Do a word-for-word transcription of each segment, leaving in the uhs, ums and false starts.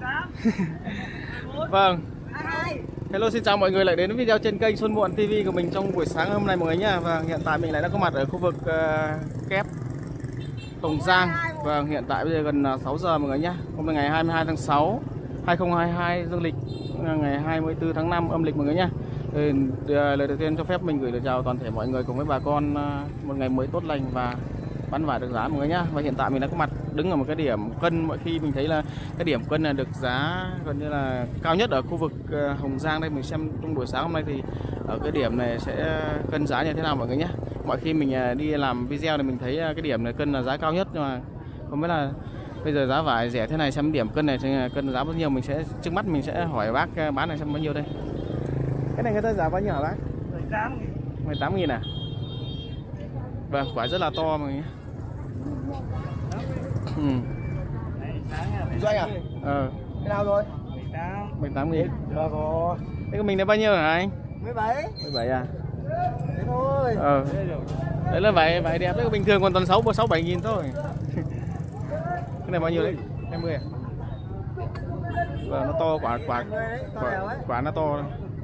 Vâng. Hello, xin chào mọi người lại đến với video trên kênh Xuân Muộn ti vi của mình trong buổi sáng hôm nay mọi người nhá. Và hiện tại mình lại đã có mặt ở khu vực uh, kép Hồng Giang. Và hiện tại bây giờ gần sáu giờ mọi người nhá. Hôm nay ngày hai mươi hai tháng sáu hai nghìn không trăm hai mươi hai dương lịch, ngày hai mươi tư tháng năm âm lịch mọi người nhá. Thì lời đầu tiên cho phép mình gửi lời chào toàn thể mọi người cùng với bà con uh, một ngày mới tốt lành và bán vải được giá mọi người nhá. Và hiện tại mình đã có mặt đứng ở một cái điểm cân, mọi khi mình thấy là cái điểm cân là được giá gần như là cao nhất ở khu vực Hồng Giang đây. Mình xem trong buổi sáng hôm nay thì ở cái điểm này sẽ cân giá như thế nào mọi người nhé. Mọi khi mình đi làm video này mình thấy cái điểm này cân là giá cao nhất, nhưng mà không biết là bây giờ giá vải rẻ thế này xem điểm cân này cân giá bao nhiêu. Mình sẽ trước mắt mình sẽ hỏi bác bán này xem bao nhiêu đây. Cái này người ta giá bao nhiêu hả bác? mười tám nghìn à? Vâng, quả rất là to mọi người nhé. Ừ. Doanh à? Ờ. Cái nào rồi? mười tám nghìn. Vâng rồi. Thế của mình là bao nhiêu hả anh? mười bảy. mười bảy à? Thế thôi. Ờ. Đấy là vải vải đẹp đấy, bình thường còn toàn sáu sáu bảy nghìn thôi. Cái này bao nhiêu đấy? hai mươi à? Vâng, nó to quả quả quả, quả nó to.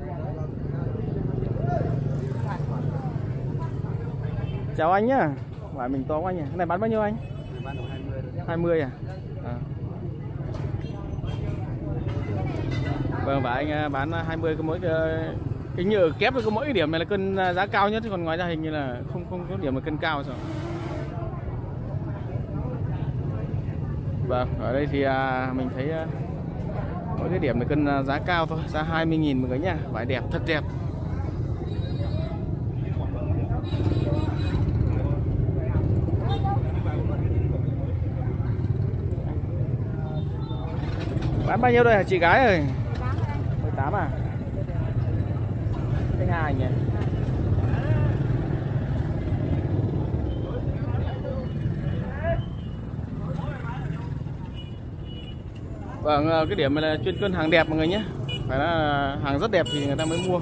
Chào anh nhá. Vải mình to quá nhỉ. Cái này bán bao nhiêu anh? hai mươi à? À. Vâng, và anh bán hai mươi có mỗi cái nhựa kép với có mỗi cái điểm này là cân giá cao nhất, còn ngoài ra hình như là không không có điểm là cân cao rồi. Vâng, ở đây thì à, mình thấy à, mỗi cái điểm là cân giá cao thôi, giá hai mươi nghìn mọi người nhá. Vải đẹp, thật đẹp. Bán bao nhiêu đây hả chị gái ơi? mười tám à? Cái hai nhỉ? Vâng, cái điểm này là chuyên cân hàng đẹp mọi người nhé. Phải là hàng rất đẹp thì người ta mới mua.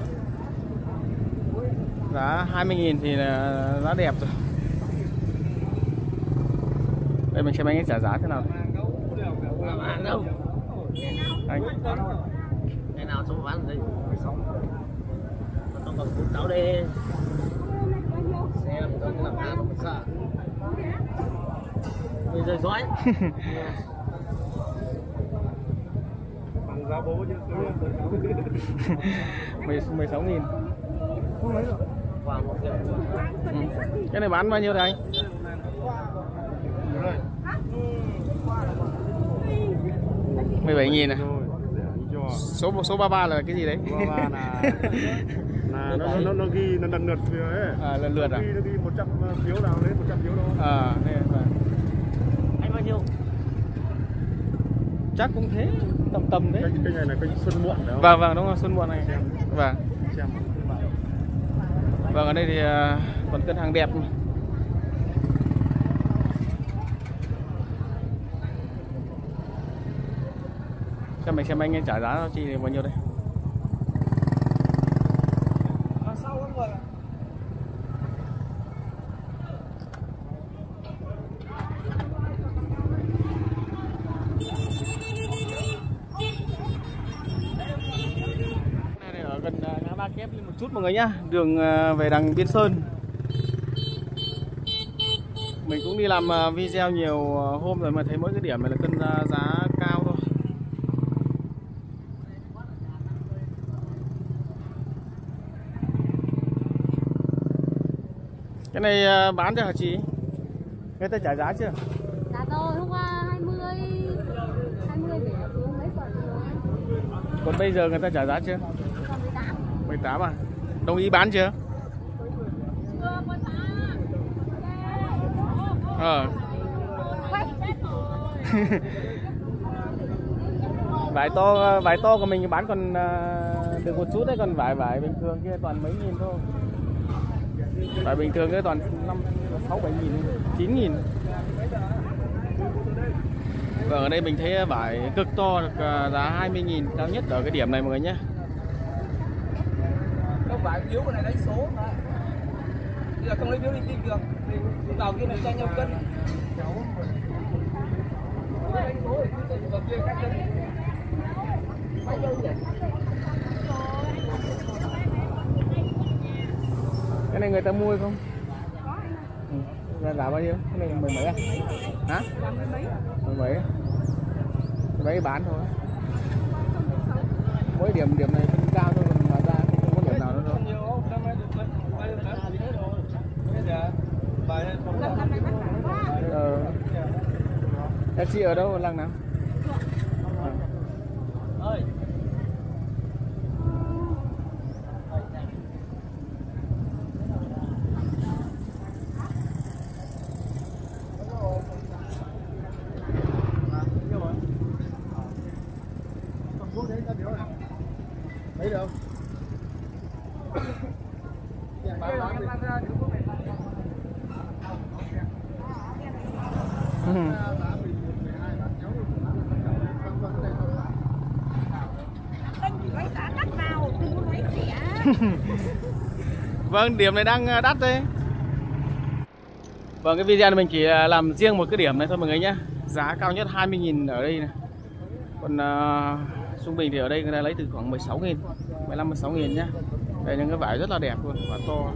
Giá hai mươi nghìn thì là giá đẹp rồi. Đây mình xem anh ấy trả giá thế nào. Đâu? Anh Ngày nào xong bán đây mười sáu. Nó còn bốn sáu đây. Xe làm công làm hàng không sợ. Mình rơi dõi. Bằng giá bố chứ. mười sáu nghìn. Khoảng một triệu. Ừ. Cái này bán bao nhiêu đây anh? mười bảy nghìn à? Số số ba mươi ba là cái gì đấy? ba mươi ba là là nó nó nó ghi nó lần lượt ấy. À, lần lượt à? Nó ghi, nó ghi một trăm phiếu nào đến một trăm phiếu đâu. À, đây là... Anh bao nhiêu? Chắc cũng thế, tầm tầm đấy. Kênh, kênh này là kênh Xuân Muộn đấy. Vâng vâng, đúng rồi, Xuân Muộn này. Xem. Vâng. Xem. Vâng, ở đây thì uh, còn cân hàng đẹp. Xem mình xem anh ấy trả giá cho chị bao nhiêu đây. Này, này ở gần ngã ba kép lên một chút mọi người nhá, đường về đằng Biên Sơn. Mình cũng đi làm video nhiều hôm rồi mà thấy mỗi cái điểm này là cân giá cao thôi. Cái này bán cho hả chị? Người ta trả giá chưa? Giá tôi hôm qua hai mươi hai mươi để xuống mấy phần rồi. Còn bây giờ người ta trả giá chưa? Còn mười tám. mười tám à? Đồng ý bán chưa? Chưa có giá. Ờ. Vải to vải to của mình bán còn được một chút đấy, còn vải vải bình thường kia toàn mấy nghìn thôi. Vải bình thường cái toàn năm sáu bảy nghìn, chín nghìn. Và ở đây mình thấy vải cực to được giá hai mươi nghìn, cao nhất ở cái điểm này mọi người nhé. Không phải phiếu cái này đánh số mà. Bây giờ không lấy phiếu đi tìm được. Thì vào kia này tranh nhau cân. Đánh số thì cứ vào kia cách cân. này người ta mua không? Ừ. Giá giá bao nhiêu? Cái này mười mấy à? Hả? Mười mấy. Mười mấy. Mười mấy bán thôi. Mỗi điểm điểm này cũng cao thôi, còn ngoài ra không có điểm nào nữa đâu. Ờ. Em chị ở đâu làng nào? Ơi. Thấy được không? Vâng, điểm này đang đắt đấy. Vâng, cái video này mình chỉ làm riêng một cái điểm này thôi mọi người nhé. Giá cao nhất hai mươi nghìn ở đây này. Còn uh, trung bình thì ở đây người ta lấy từ khoảng mười sáu nghìn, mười lăm mười sáu nghìn nhá. Đây những cái vải rất là đẹp luôn, và to.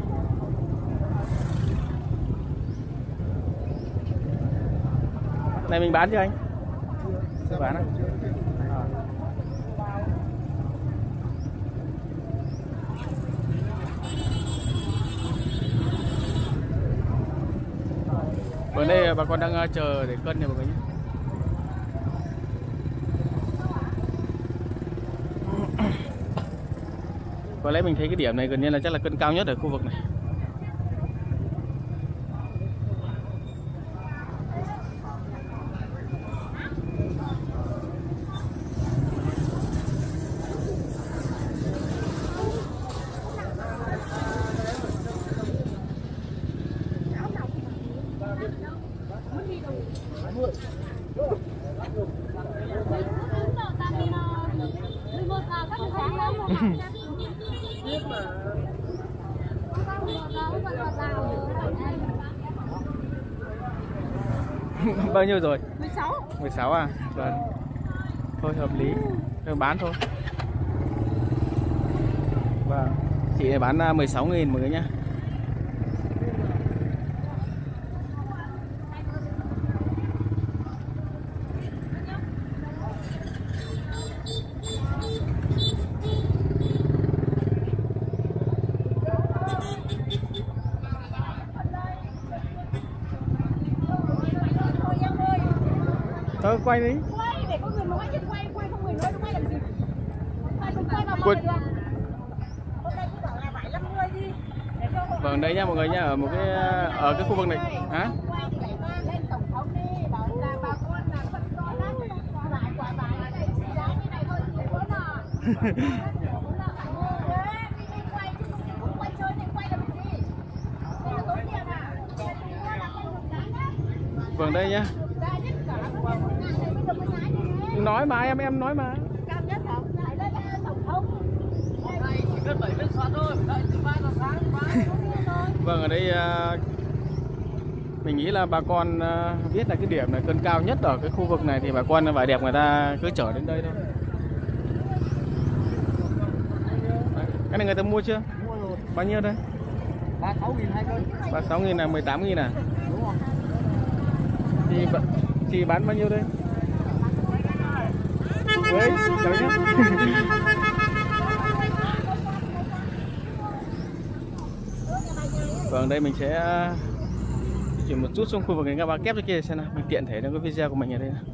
Này mình bán chưa anh? Chưa bán à? Ở đây bà con đang chờ để cân này mọi người nhé. Có lẽ mình thấy cái điểm này gần như là chắc là cân cao nhất ở khu vực này. Bao nhiêu rồi? mười sáu. mười sáu à? Vâng. Thôi hợp lý. Thôi bán thôi. Vâng. Chị này bán mười sáu nghìn mọi người nhé. Thôi quay đi. Quay để có người nói chứ quay quay không người nói quay làm gì? Quay không quay vào Quay. mọi người. Hôm nay cứ bảo là bảy mươi lăm đi. Để cho mọi Vâng, đây nha mọi người nha, ở một cái ở cái khu vực này. Hả? quay thì phải mang lên tổng thống đi, bảo là bà con là phân con đó, lại quả vải cái này chỉ giá như này thôi thì có nào. Quay chứ không quay chơi này quay làm gì? Đây là tốn tiền à? Vâng đây nhá. Nói mà em em nói mà. Cao nhất hả? Lại đây là tổng thống. Này chỉ biết bảy viên xoắn thôi, đợi từ ba giờ sáng bán. Vâng, ở đây mình nghĩ là bà con biết là cái điểm là cân cao nhất ở cái khu vực này thì bà con vải đẹp người ta cứ chở đến đây thôi. Cái này người ta mua chưa? Mua rồi. Bao nhiêu đây? ba mươi sáu nghìn hai cân. ba mươi sáu nghìn là mười tám nghìn à? Đúng rồi. Chị, chị bán bao nhiêu đây? Đấy, chào nhé. Vâng, đây mình sẽ chuyển một chút xuống khu vực ngã ba kép kia xem nào, mình tiện thể trong cái video của mình ở đây nào.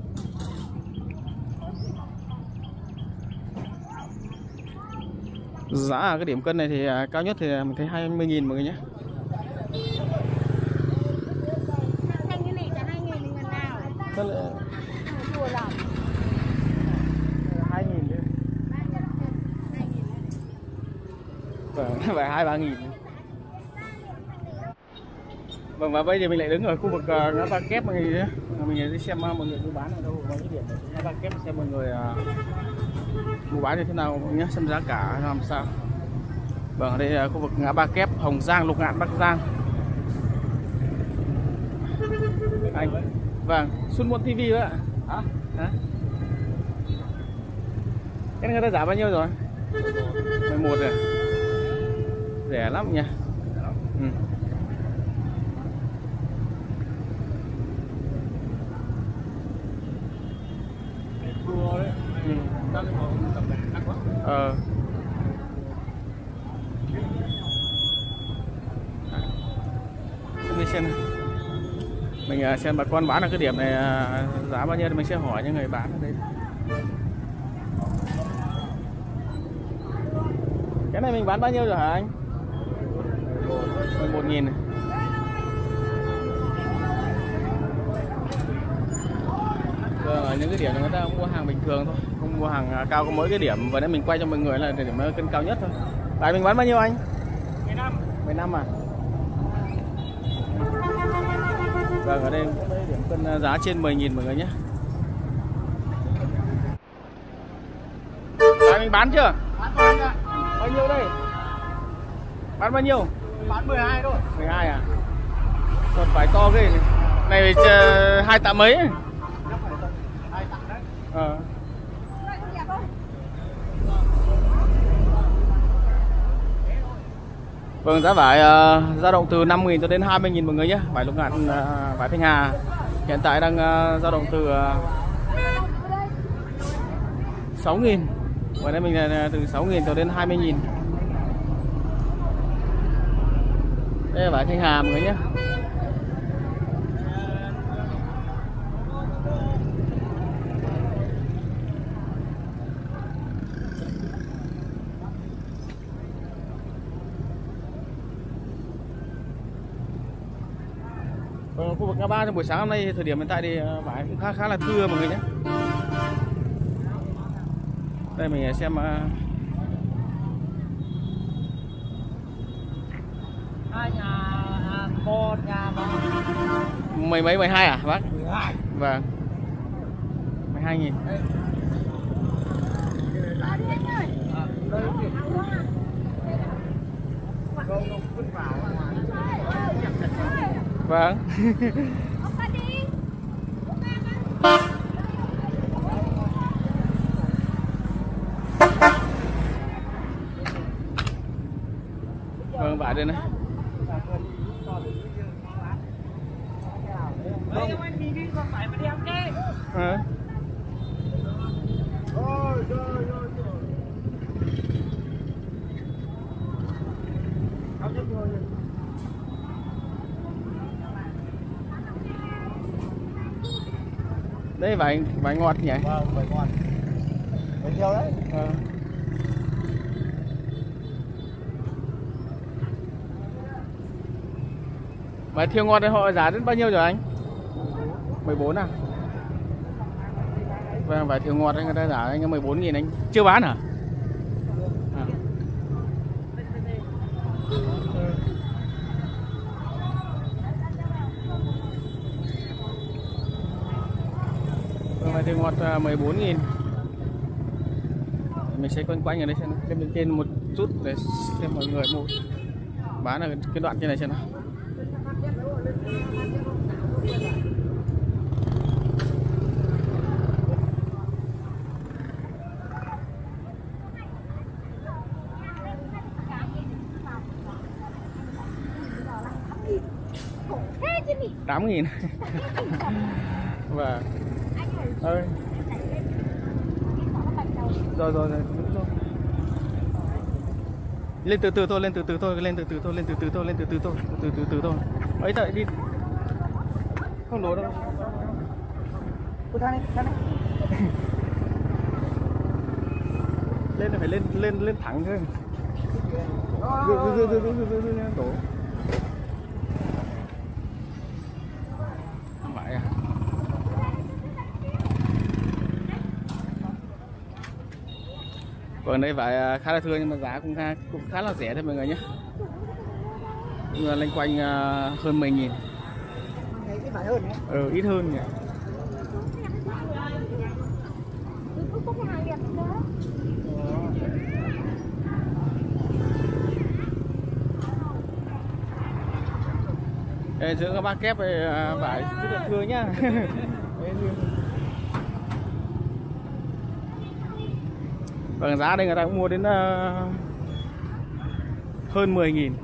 Giá ở cái điểm cân này thì cao nhất thì mình thấy hai mươi nghìn mọi người nhé. Sao lại hai nghìn nữa. Vâng, phải hai ba nghìn. Vâng, và bây giờ mình lại đứng ở khu vực uh, ngã ba kép mọi người nhé. Mình đi xem uh, mọi người mua bán ở đâu, có những điểm ngã ba kép xem mọi người uh, mua bán như thế nào nhé, xem giá cả làm sao. Vâng, ở đây là khu vực ngã ba kép Hồng Giang, Lục Ngạn, Bắc Giang. Anh, vâng, Xuân Muộn ti vi đó ạ. Hả? Hả? Cái này người ta giá bao nhiêu rồi? mười một rồi. Rẻ lắm nha. Ừ. Ờ. Đi xem này. Mình uh, xem bà con bán ở cái điểm này uh, giá bao nhiêu thì mình sẽ hỏi những người bán ở đây. Cái này mình bán bao nhiêu rồi hả anh? mười một nghìn này. Vâng, ở những cái điểm này người ta mua hàng bình thường thôi, không mua hàng cao. Có mỗi cái điểm vừa nãy mình quay cho mọi người là điểm cân cao nhất thôi. Tại mình bán bao nhiêu anh? mười lăm. mười lăm à? Vâng, ở đây có mấy điểm cân giá trên mười nghìn mọi người nhé. Tại mình bán chưa? Bán rồi ạ. Bao nhiêu đây? Bán bao nhiêu? Bán mười hai thôi. mười hai à? Còn phải to ghê này. Này uh, hai tạ mấy? Hai tạ đấy. Ờ. Vâng, giá vải uh, dao động từ năm nghìn cho đến hai mươi nghìn mọi người nhé. Vải lục ngạn, uh, vải Thanh Hà hiện tại đang uh, dao động từ uh, sáu nghìn. Và đây mình là từ sáu nghìn cho đến hai mươi nghìn. Đây là vải Thanh Hà mọi người nhé. Ở khu vực ngã ba trong buổi sáng hôm nay, thời điểm hiện tại thì vải cũng khá khá là thưa mọi người nhé. Đây mình xem uh... Hai nhà một nhà một. Mười mấy, mười hai à bác? mười hai. Vâng, mười hai nghìn. Vâng. Vâng, vải đây này. À. Đây vải vải ngọt nhỉ? Vâng, vải ngọt. Bao nhiêu đấy? À. Vải thiều ngọt này họ giá đến bao nhiêu rồi anh? mười bốn à? Vâng, vải thiều ngọt người ta giá anh mười bốn nghìn anh. Chưa bán hả? À. Vâng, vải thiều ngọt mười bốn nghìn. Mình sẽ quanh quanh ở đây xem lên bên trên một chút để xem mọi người mua bán ở cái đoạn trên này xem nào. tám nghìn. Và ơi. Rồi rồi rồi, rồi. Lên từ từ thôi, lên từ từ thôi, lên từ từ thôi, lên từ từ thôi, lên từ từ thôi, từ từ từ thôi. Ấy tại đi. Không lố đâu. Cô thang đi, thang đi. Lên là phải lên lên lên thẳng thôi. Dư dư dư dư dư dư dư đổ. Vậy à. Còn đây vải khá là thưa nhưng mà giá cũng khá, cũng khá là rẻ thôi mọi người nhé. Lên quanh hơn mười nghìn. Ít vải hơn nhé. Ừ, ít hơn nhỉ. Đây, giữa các bác kép vải rất là thưa nhá. Vâng, giá đây người ta cũng mua đến uh, hơn mười nghìn.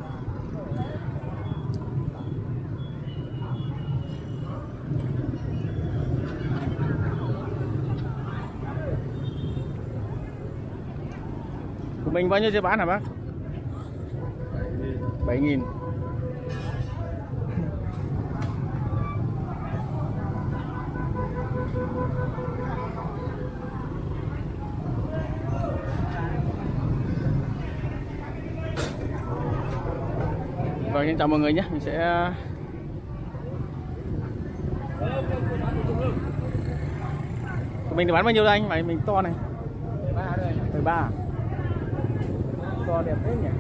Mình bao nhiêu chưa bán hả bác? bảy nghìn. Vâng, xin chào mọi người nhé. Mình sẽ mình thì bán bao nhiêu đây anh? Vậy mình to này. mười ba. To đẹp thế nhỉ.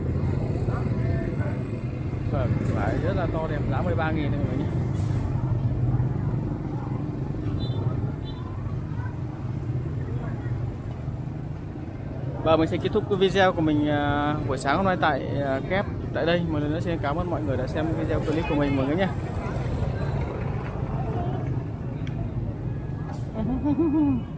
Vâng, phải rất là to đẹp, giá mười ba nghìn thôi mọi người nhé. Và mình sẽ kết thúc cái video của mình uh, buổi sáng hôm nay tại uh, Kép tại đây. Một lần nữa xin cảm ơn mọi người đã xem video clip của mình mọi người nhé.